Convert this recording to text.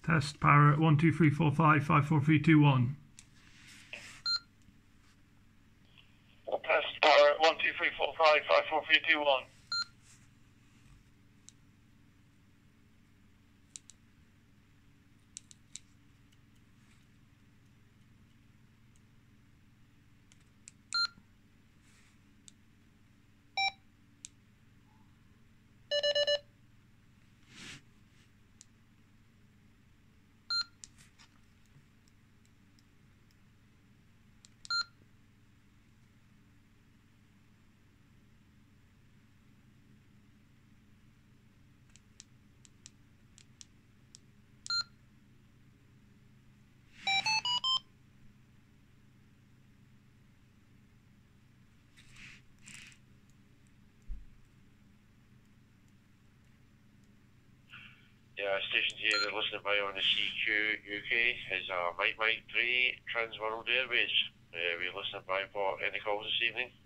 Test Parrot 12345 54321. Test Parrot 12345 54321. Yeah, stations here that listening by on the CQ UK is Mike 3 Trans World Airways. We're listening by for any calls this evening.